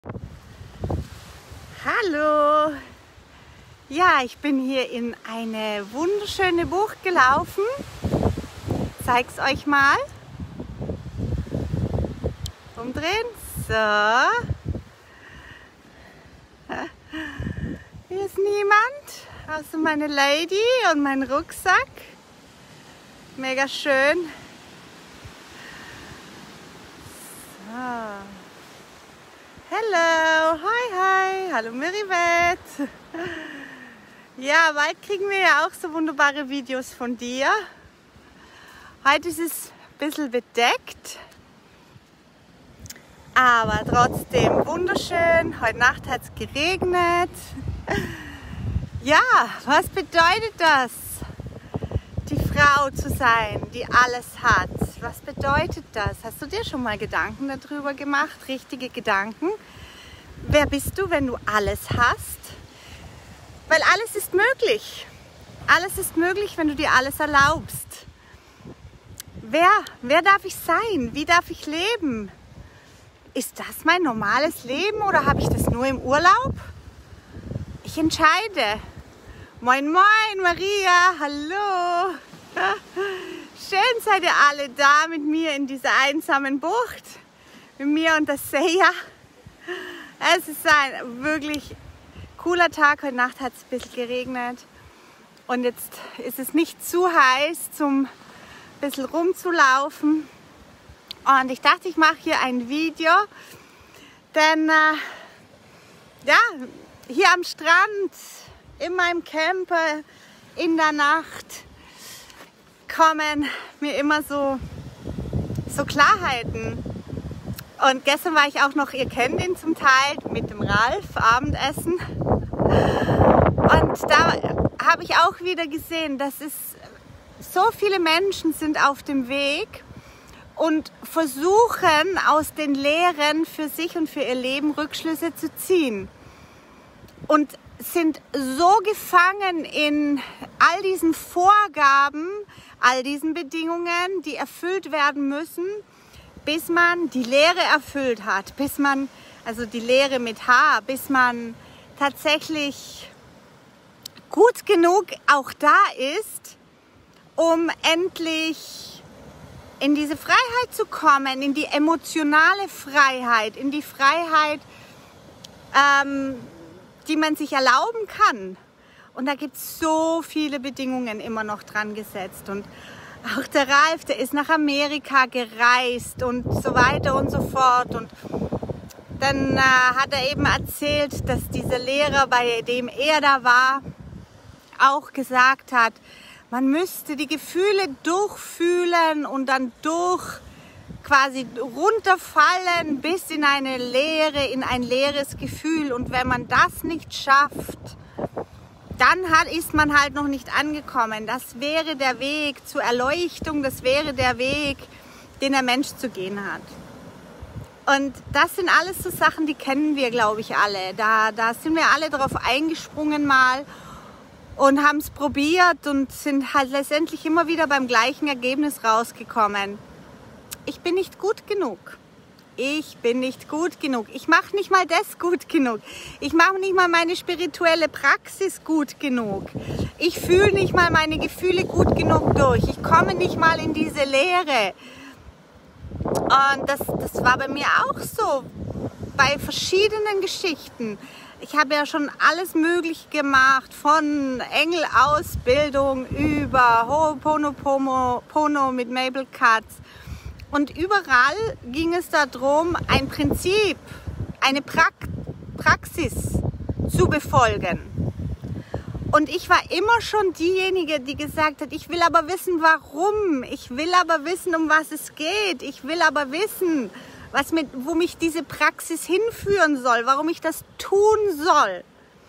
Hallo! Ja, ich bin hier in eine wunderschöne Bucht gelaufen. Zeig's euch mal. Umdrehen. So. Hier ist niemand, außer meine Lady und mein Rucksack. Mega schön. So. Hello, hi, hallo Meribeth. Ja, bald kriegen wir ja auch so wunderbare Videos von dir. Heute ist es ein bisschen bedeckt, aber trotzdem wunderschön. Heute Nacht hat es geregnet. Ja, was bedeutet das, die Frau zu sein, die alles hat? Was bedeutet das? Hast du dir schon mal Gedanken darüber gemacht? Richtige Gedanken? Wer bist du, wenn du alles hast? Weil alles ist möglich. Alles ist möglich, wenn du dir alles erlaubst. Wer darf ich sein? Wie darf ich leben? Ist das mein normales Leben oder habe ich das nur im Urlaub? Ich entscheide. Moin, moin, Maria, hallo. Schön seid ihr alle da mit mir in dieser einsamen Bucht. Mit mir und der Seja. Es ist ein wirklich cooler Tag. Heute Nacht hat es ein bisschen geregnet. Und jetzt ist es nicht zu heiß, zum ein bisschen rumzulaufen. Und ich dachte, ich mache hier ein Video. Denn ja, hier am Strand, in meinem Camper, in der Nacht, kommen mir immer so Klarheiten. Und gestern war ich auch noch, ihr kennt ihn zum Teil, mit dem Ralf Abendessen. Und da habe ich auch wieder gesehen, dass es so viele Menschen sind auf dem Weg und versuchen aus den Lehren für sich und für ihr Leben Rückschlüsse zu ziehen. Und sind so gefangen in all diesen Vorgaben, all diesen Bedingungen, die erfüllt werden müssen, bis man die Lehre erfüllt hat, bis man, also die Lehre mit H, bis man tatsächlich gut genug auch da ist, um endlich in diese Freiheit zu kommen, in die emotionale Freiheit, in die Freiheit, die man sich erlauben kann. Und da gibt es so viele Bedingungen immer noch dran gesetzt. Und auch der Ralf, der ist nach Amerika gereist und so weiter und so fort. Und dann hat er eben erzählt, dass dieser Lehrer, bei dem er da war, auch gesagt hat, man müsste die Gefühle durchfühlen und dann quasi runterfallen bis in eine Leere, in ein leeres Gefühl. Und wenn man das nicht schafft, dann ist man halt noch nicht angekommen. Das wäre der Weg zur Erleuchtung, das wäre der Weg, den der Mensch zu gehen hat. Und das sind alles so Sachen, die kennen wir, glaube ich, alle. Da sind wir alle drauf eingesprungen mal und haben es probiert und sind halt letztendlich immer wieder beim gleichen Ergebnis rausgekommen. Ich bin nicht gut genug. Ich bin nicht gut genug. Ich mache nicht mal das gut genug. Ich mache nicht mal meine spirituelle Praxis gut genug. Ich fühle nicht mal meine Gefühle gut genug durch. Ich komme nicht mal in diese Leere. Und das war bei mir auch so. Bei verschiedenen Geschichten. Ich habe ja schon alles Mögliche gemacht. Von Engelausbildung über Ho'oponopono mit Mabel Katz. Und überall ging es darum, ein Prinzip, eine Praxis zu befolgen. Und ich war immer schon diejenige, die gesagt hat, ich will aber wissen, warum. Ich will aber wissen, um was es geht. Ich will aber wissen, wo mich diese Praxis hinführen soll, warum ich das tun soll.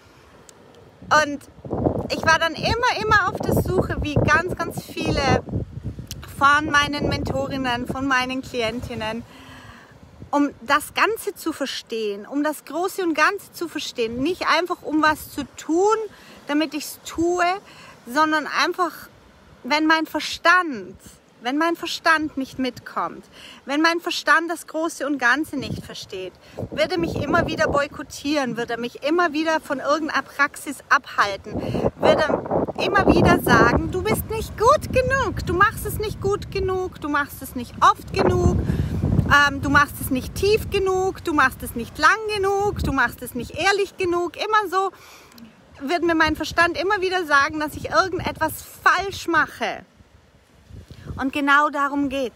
Und ich war dann immer auf der Suche, wie ganz, ganz viele von meinen Mentorinnen, von meinen Klientinnen, um das Ganze zu verstehen, um das Große und Ganze zu verstehen. Nicht einfach, um was zu tun, damit ich es tue, sondern einfach, wenn mein Verstand wenn mein Verstand nicht mitkommt, wenn mein Verstand das Große und Ganze nicht versteht, wird er mich immer wieder boykottieren, wird er mich immer wieder von irgendeiner Praxis abhalten, wird er immer wieder sagen, du bist nicht gut genug, du machst es nicht gut genug, du machst es nicht oft genug, du machst es nicht tief genug, du machst es nicht lang genug, du machst es nicht ehrlich genug. Immer so wird mir mein Verstand immer wieder sagen, dass ich irgendetwas falsch mache. Und genau darum geht's.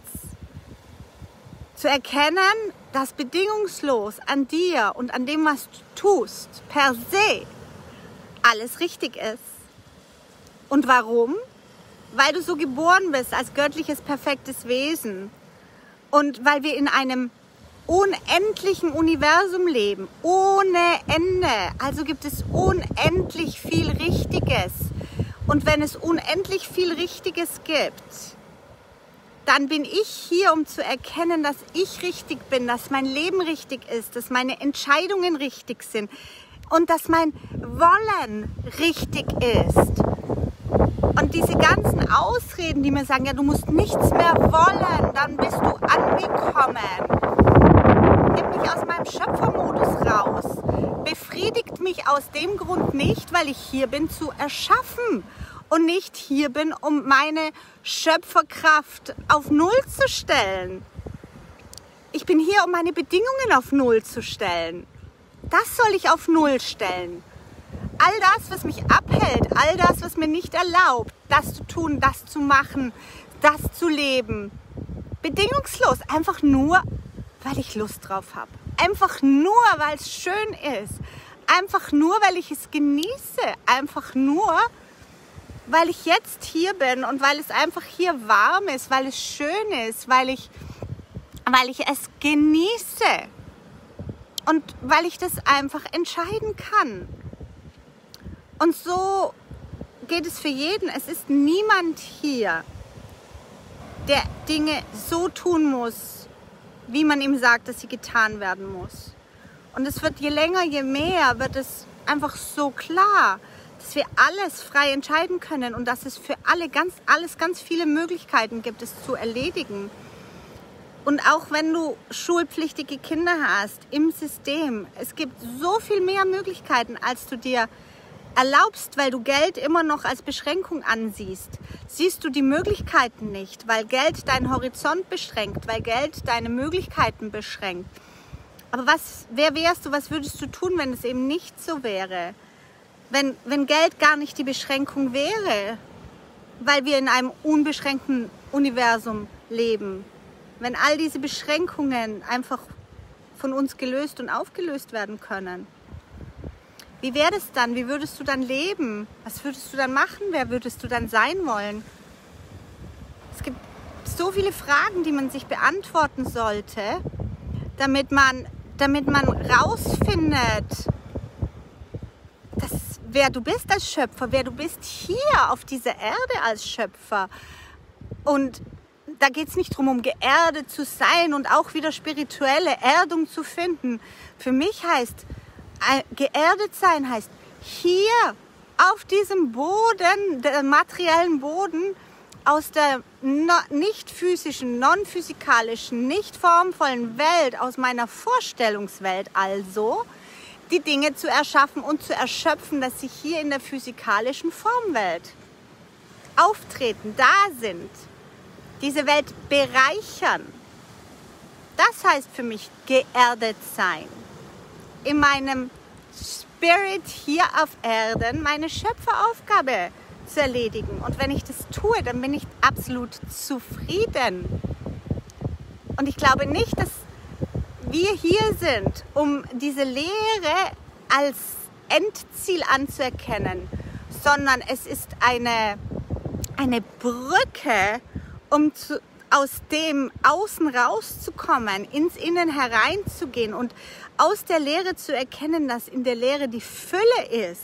Zu erkennen, dass bedingungslos an dir und an dem, was du tust, per se alles richtig ist. Und warum? Weil du so geboren bist als göttliches, perfektes Wesen. Und weil wir in einem unendlichen Universum leben, ohne Ende. Also gibt es unendlich viel Richtiges. Und wenn es unendlich viel Richtiges gibt, dann bin ich hier, um zu erkennen, dass ich richtig bin, dass mein Leben richtig ist, dass meine Entscheidungen richtig sind und dass mein Wollen richtig ist. Und diese ganzen Ausreden, die mir sagen, ja, du musst nichts mehr wollen, dann bist du angekommen, nimmt mich aus meinem Schöpfermodus raus, befriedigt mich aus dem Grund nicht, weil ich hier bin zu erschaffen und nicht hier bin, um meine Schöpferkraft auf Null zu stellen. Ich bin hier, um meine Bedingungen auf Null zu stellen. Das soll ich auf Null stellen. All das, was mich abhält, all das, was mir nicht erlaubt, das zu tun, das zu machen, das zu leben. Bedingungslos, einfach nur, weil ich Lust drauf habe. Einfach nur, weil es schön ist. Einfach nur, weil ich es genieße. Einfach nur, weil ich jetzt hier bin und weil es einfach hier warm ist, weil es schön ist, weil ich es genieße und weil ich das einfach entscheiden kann. Und so geht es für jeden. Es ist niemand hier, der Dinge so tun muss, wie man ihm sagt, dass sie getan werden muss. Und es wird je länger, je mehr, wird es einfach so klar, dass wir alles frei entscheiden können und dass es für alle ganz viele Möglichkeiten gibt, es zu erledigen. Und auch wenn du schulpflichtige Kinder hast im System, es gibt so viel mehr Möglichkeiten, als du dir erlaubst, weil du Geld immer noch als Beschränkung ansiehst. Siehst du die Möglichkeiten nicht, weil Geld deinen Horizont beschränkt, weil Geld deine Möglichkeiten beschränkt. Aber wer wärst du, was würdest du tun, wenn es eben nicht so wäre? Wenn Geld gar nicht die Beschränkung wäre, weil wir in einem unbeschränkten Universum leben. Wenn all diese Beschränkungen einfach von uns gelöst und aufgelöst werden können. Wie wäre das dann? Wie würdest du dann leben? Was würdest du dann machen? Wer würdest du dann sein wollen? Es gibt so viele Fragen, die man sich beantworten sollte, damit man rausfindet, wer du bist als Schöpfer, wer du bist hier auf dieser Erde als Schöpfer. Und da geht es nicht darum, um geerdet zu sein und auch wieder spirituelle Erdung zu finden. Für mich heißt geerdet sein, heißt hier auf diesem Boden, der materiellen Boden, aus der nicht physischen, non-physikalischen, nicht formvollen Welt, aus meiner Vorstellungswelt also, die Dinge zu erschaffen und zu erschöpfen, dass sie hier in der physikalischen Formwelt auftreten, da sind, diese Welt bereichern. Das heißt für mich geerdet sein. In meinem Spirit hier auf Erden meine Schöpferaufgabe zu erledigen. Und wenn ich das tue, dann bin ich absolut zufrieden. Und ich glaube nicht, dass wir hier sind, um diese Lehre als Endziel anzuerkennen, sondern es ist eine Brücke, um aus dem Außen rauszukommen, ins Innen hereinzugehen und aus der Lehre zu erkennen, dass in der Lehre die Fülle ist.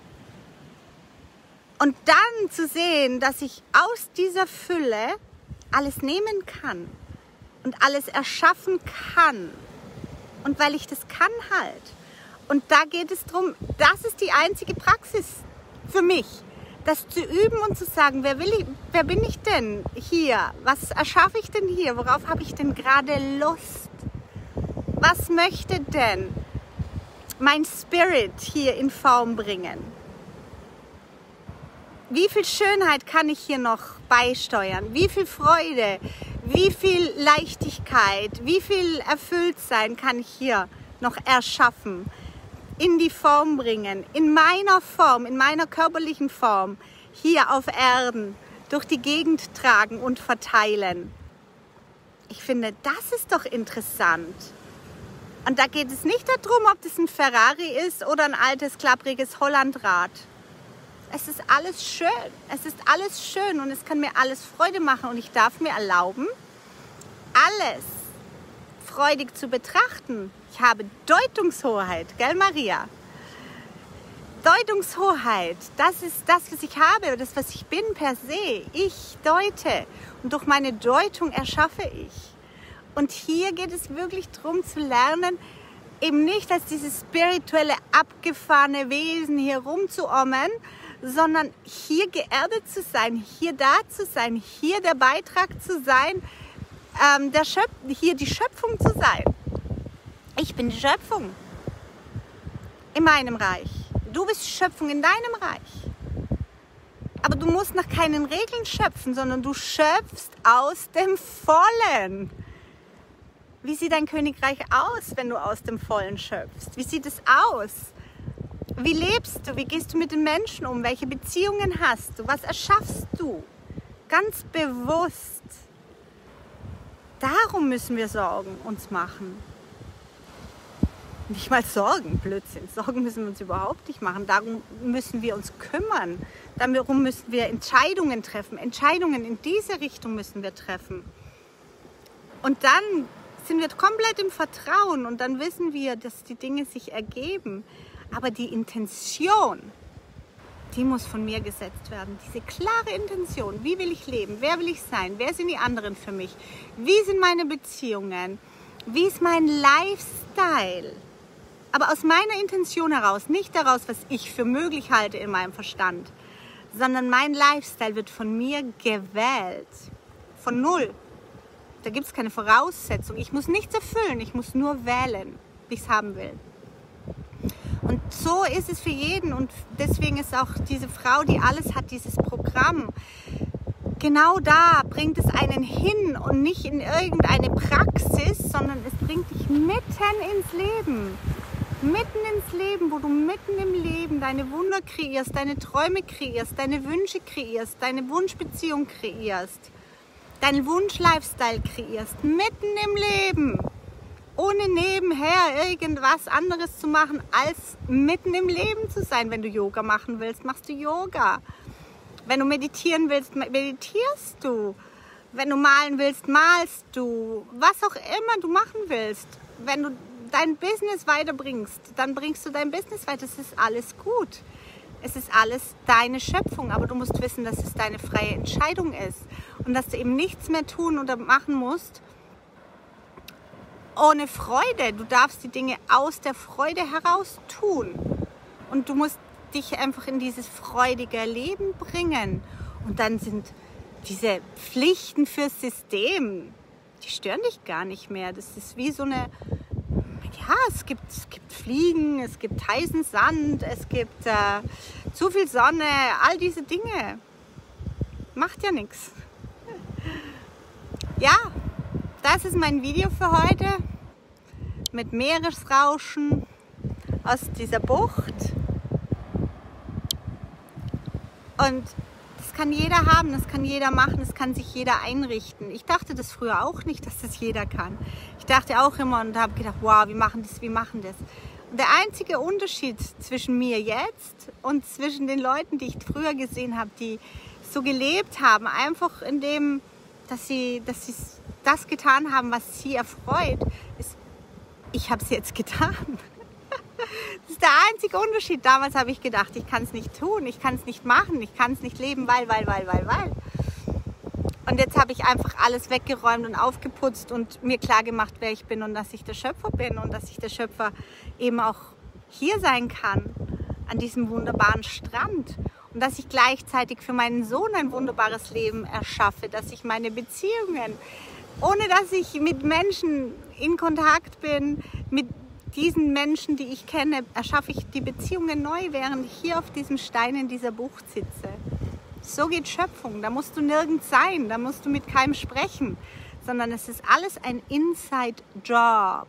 Und dann zu sehen, dass ich aus dieser Fülle alles nehmen kann und alles erschaffen kann. Und weil ich das kann halt. Und da geht es darum, das ist die einzige Praxis für mich. das zu üben und zu sagen, wer bin ich denn hier? Was erschaffe ich denn hier? Worauf habe ich denn gerade Lust? Was möchte denn mein Spirit hier in Form bringen? Wie viel Schönheit kann ich hier noch beisteuern? Wie viel Freude, wie viel Leichtigkeit, wie viel Erfülltsein kann ich hier noch erschaffen, in die Form bringen, in meiner Form, in meiner körperlichen Form, hier auf Erden, durch die Gegend tragen und verteilen. Ich finde, das ist doch interessant. Und da geht es nicht darum, ob das ein Ferrari ist oder ein altes, klappriges Hollandrad. Es ist alles schön. Es ist alles schön und es kann mir alles Freude machen und ich darf mir erlauben, alles freudig zu betrachten. Ich habe Deutungshoheit, gell Maria? Deutungshoheit, das ist das, was ich habe, das, was ich bin per se. Ich deute und durch meine Deutung erschaffe ich. Und hier geht es wirklich darum zu lernen, eben nicht als dieses spirituelle, abgefahrene Wesen hier rumzuommen, sondern hier geerdet zu sein, hier da zu sein, hier der Beitrag zu sein, hier die Schöpfung zu sein. Ich bin die Schöpfung in meinem Reich. Du bist Schöpfung in deinem Reich. Aber du musst nach keinen Regeln schöpfen, sondern du schöpfst aus dem Vollen. Wie sieht dein Königreich aus, wenn du aus dem Vollen schöpfst? Wie sieht es aus? Wie lebst du? Wie gehst du mit den Menschen um? Welche Beziehungen hast du? Was erschaffst du? Ganz bewusst. Darum müssen wir Sorgen uns machen. Nicht mal Sorgen, Blödsinn. Sorgen müssen wir uns überhaupt nicht machen. Darum müssen wir uns kümmern. Darum müssen wir Entscheidungen treffen. Entscheidungen in diese Richtung müssen wir treffen. Und dann sind wir komplett im Vertrauen und dann wissen wir, dass die Dinge sich ergeben. Aber die Intention, die muss von mir gesetzt werden. Diese klare Intention. Wie will ich leben? Wer will ich sein? Wer sind die anderen für mich? Wie sind meine Beziehungen? Wie ist mein Lifestyle? Aber aus meiner Intention heraus, nicht daraus, was ich für möglich halte in meinem Verstand, sondern mein Lifestyle wird von mir gewählt. Von null. Da gibt es keine Voraussetzung. Ich muss nichts erfüllen, ich muss nur wählen, wie ich es haben will. Und so ist es für jeden und deswegen ist auch diese Frau, die alles hat, dieses Programm, genau da bringt es einen hin und nicht in irgendeine Praxis, sondern es bringt dich mitten ins Leben. Mitten ins Leben, wo du mitten im Leben deine Wunder kreierst, deine Träume kreierst, deine Wünsche kreierst, deine Wunschbeziehung kreierst, deinen Wunsch-Lifestyle kreierst, mitten im Leben. Ohne nebenher irgendwas anderes zu machen, als mitten im Leben zu sein. Wenn du Yoga machen willst, machst du Yoga. Wenn du meditieren willst, meditierst du. Wenn du malen willst, malst du. Was auch immer du machen willst. Wenn du dein Business weiterbringst, dann bringst du dein Business weiter. Es ist alles gut. Es ist alles deine Schöpfung. Aber du musst wissen, dass es deine freie Entscheidung ist. Und dass du eben nichts mehr tun oder machen musst, ohne Freude. Du darfst die Dinge aus der Freude heraus tun. Und du musst dich einfach in dieses freudige Leben bringen. Und dann sind diese Pflichten fürs System, die stören dich gar nicht mehr. Das ist wie so eine, ja, es gibt Fliegen, es gibt heißen Sand, es gibt zu viel Sonne, all diese Dinge. Macht ja nichts. Ja, das ist mein Video für heute mit Meeresrauschen aus dieser Bucht. Und das kann jeder haben, das kann jeder machen, das kann sich jeder einrichten. Ich dachte das früher auch nicht, dass das jeder kann. Ich dachte auch immer und habe gedacht, wow, wie machen das? Und der einzige Unterschied zwischen mir jetzt und zwischen den Leuten, die ich früher gesehen habe, die so gelebt haben, einfach in dem, dass sie das getan haben, was sie erfreut, ist, ich habe es jetzt getan. Das ist der einzige Unterschied. Damals habe ich gedacht, ich kann es nicht tun, ich kann es nicht machen, ich kann es nicht leben, weil. Und jetzt habe ich einfach alles weggeräumt und aufgeputzt und mir klar gemacht, wer ich bin und dass ich der Schöpfer bin und dass ich der Schöpfer eben auch hier sein kann, an diesem wunderbaren Strand. und dass ich gleichzeitig für meinen Sohn ein wunderbares Leben erschaffe, dass ich meine Beziehungen, ohne dass ich mit Menschen in Kontakt bin, mit diesen Menschen, die ich kenne, erschaffe ich die Beziehungen neu, während ich hier auf diesem Stein in dieser Bucht sitze. So geht Schöpfung, da musst du nirgends sein, da musst du mit keinem sprechen, sondern es ist alles ein Inside-Job.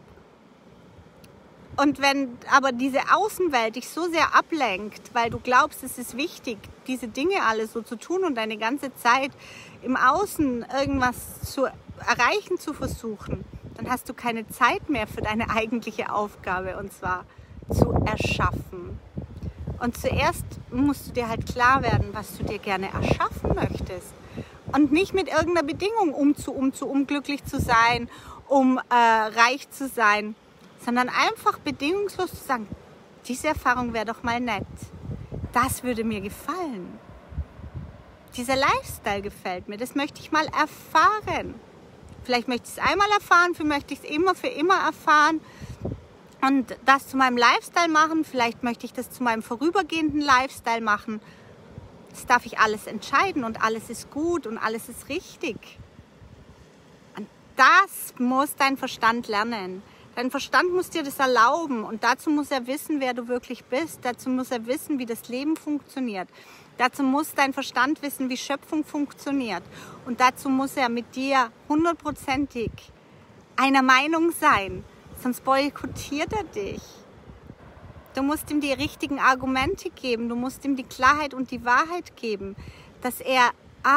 Und wenn aber diese Außenwelt dich so sehr ablenkt, weil du glaubst, es ist wichtig, diese Dinge alle so zu tun und deine ganze Zeit im Außen irgendwas zu erreichen zu versuchen, dann hast du keine Zeit mehr für deine eigentliche Aufgabe, und zwar zu erschaffen. Und zuerst musst du dir halt klar werden, was du dir gerne erschaffen möchtest. Und nicht mit irgendeiner Bedingung, um glücklich zu sein, um reich zu sein, sondern einfach bedingungslos zu sagen, diese Erfahrung wäre doch mal nett. Das würde mir gefallen. Dieser Lifestyle gefällt mir, das möchte ich mal erfahren. Vielleicht möchte ich es einmal erfahren, vielleicht möchte ich es immer für immer erfahren und das zu meinem Lifestyle machen. Vielleicht möchte ich das zu meinem vorübergehenden Lifestyle machen. Das darf ich alles entscheiden und alles ist gut und alles ist richtig. Und das muss dein Verstand lernen. Dein Verstand muss dir das erlauben und dazu muss er wissen, wer du wirklich bist. Dazu muss er wissen, wie das Leben funktioniert. Dazu muss dein Verstand wissen, wie Schöpfung funktioniert. Und dazu muss er mit dir 100%ig einer Meinung sein, sonst boykottiert er dich. Du musst ihm die richtigen Argumente geben, du musst ihm die Klarheit und die Wahrheit geben, dass er,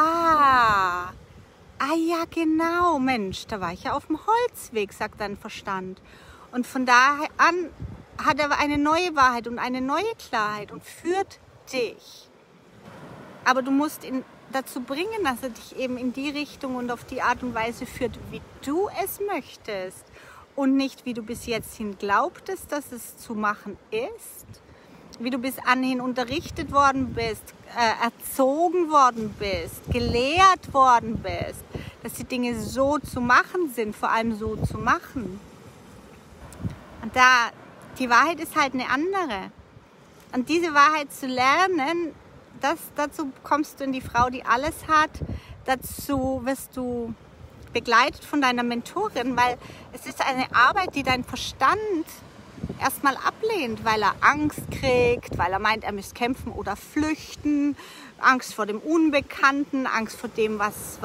ja genau, Mensch, da war ich ja auf dem Holzweg, sagt dein Verstand. Und von daher an hat er eine neue Wahrheit und eine neue Klarheit und führt dich. Aber du musst ihn dazu bringen, dass er dich eben in die Richtung und auf die Art und Weise führt, wie du es möchtest. Und nicht, wie du bis jetzt hin glaubtest, dass es zu machen ist. Wie du bis anhin unterrichtet worden bist, erzogen worden bist, gelehrt worden bist. Dass die Dinge so zu machen sind, vor allem so zu machen. Und die Wahrheit ist halt eine andere. Und diese Wahrheit zu lernen, dazu kommst du in die Frau, die alles hat. Dazu wirst du begleitet von deiner Mentorin, weil es ist eine Arbeit, die dein Verstand erstmal ablehnt, weil er Angst kriegt, weil er meint, er müsste kämpfen oder flüchten, Angst vor dem Unbekannten, Angst vor dem, was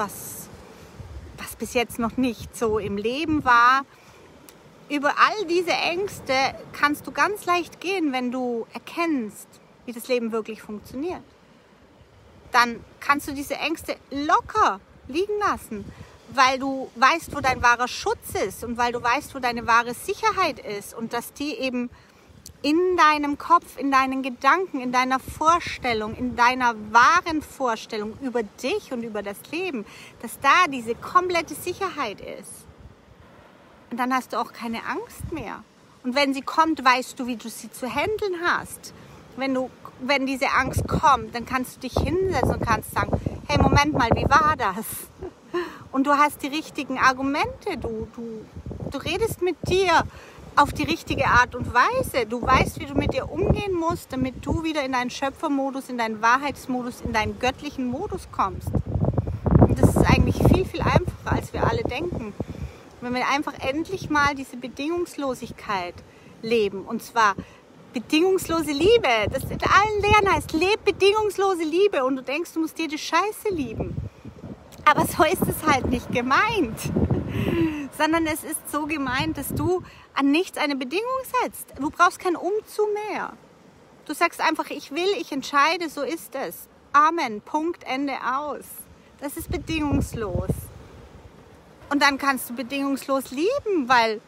bis jetzt noch nicht so im Leben war. Über all diese Ängste kannst du ganz leicht gehen, wenn du erkennst, wie das Leben wirklich funktioniert. Dann kannst du diese Ängste locker liegen lassen, weil du weißt, wo dein wahrer Schutz ist und weil du weißt, wo deine wahre Sicherheit ist und dass die eben in deinem Kopf, in deinen Gedanken, in deiner Vorstellung, in deiner wahren Vorstellung über dich und über das Leben, dass da diese komplette Sicherheit ist. Und dann hast du auch keine Angst mehr. Und wenn sie kommt, weißt du, wie du sie zu handeln hast. Wenn diese Angst kommt, dann kannst du dich hinsetzen und kannst sagen, hey, Moment mal, wie war das? Und du hast die richtigen Argumente, du redest mit dir auf die richtige Art und Weise. Du weißt, wie du mit dir umgehen musst, damit du wieder in deinen Schöpfermodus, in deinen Wahrheitsmodus, in deinen göttlichen Modus kommst. Und das ist eigentlich viel, viel einfacher, als wir alle denken. Wenn wir einfach endlich mal diese Bedingungslosigkeit leben, und zwar bedingungslose Liebe, das in allen Lehren heißt, leb bedingungslose Liebe und du denkst, du musst jede Scheiße lieben. Aber so ist es halt nicht gemeint, sondern es ist so gemeint, dass du an nichts eine Bedingung setzt. Du brauchst kein Umzu mehr. Du sagst einfach, ich will, ich entscheide, so ist es. Amen, Punkt, Ende, aus. Das ist bedingungslos. Und dann kannst du bedingungslos lieben, weil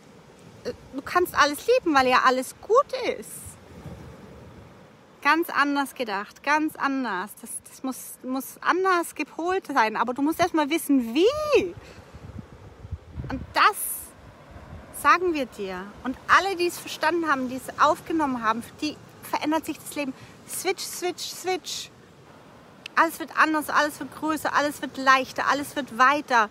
du kannst alles lieben, weil ja alles gut ist. Ganz anders gedacht, ganz anders. Das muss anders gepolt sein, aber du musst erstmal wissen, wie. Und das sagen wir dir. Und alle, die es verstanden haben, die es aufgenommen haben, für die verändert sich das Leben. Switch, switch, switch. Alles wird anders, alles wird größer, alles wird leichter, alles wird weiter.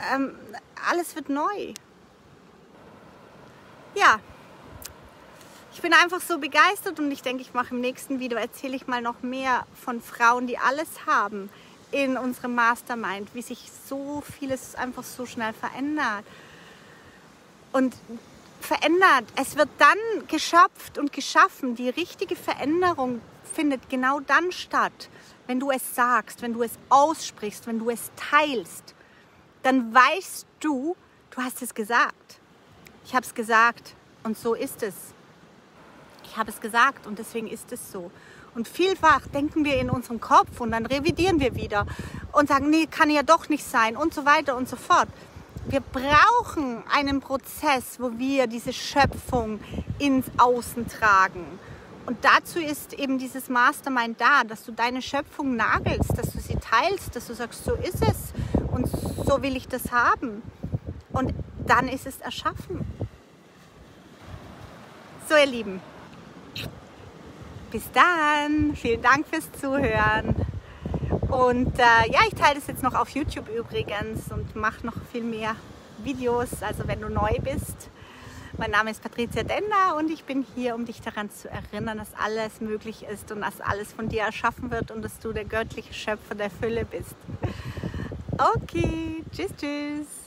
Alles wird neu. Ja, ich ich bin einfach so begeistert und ich denke, ich mache im nächsten Video, erzähle ich mal noch mehr von Frauen, die alles haben in unserem Mastermind, wie sich so vieles einfach so schnell verändert. Und verändert, es wird dann geschöpft und geschaffen. Die richtige Veränderung findet genau dann statt, wenn du es sagst, wenn du es aussprichst, wenn du es teilst. Dann weißt du, du hast es gesagt. Ich habe es gesagt und so ist es. Ich habe es gesagt und deswegen ist es so. Und vielfach denken wir in unserem Kopf und dann revidieren wir wieder und sagen, nee, kann ja doch nicht sein und so weiter und so fort. Wir brauchen einen Prozess, wo wir diese Schöpfung ins Außen tragen. Und dazu ist eben dieses Mastermind da, dass du deine Schöpfung nagelst, dass du sie teilst, dass du sagst, so ist es und so will ich das haben. Und dann ist es erschaffen. So, ihr Lieben, bis dann. Vielen Dank fürs Zuhören. Und ja, ich teile das jetzt noch auf YouTube übrigens und mache noch viel mehr Videos, also wenn du neu bist. Mein Name ist Patricia Dender und ich bin hier, um dich daran zu erinnern, dass alles möglich ist und dass alles von dir erschaffen wird und dass du der göttliche Schöpfer der Fülle bist. Okay, tschüss, tschüss.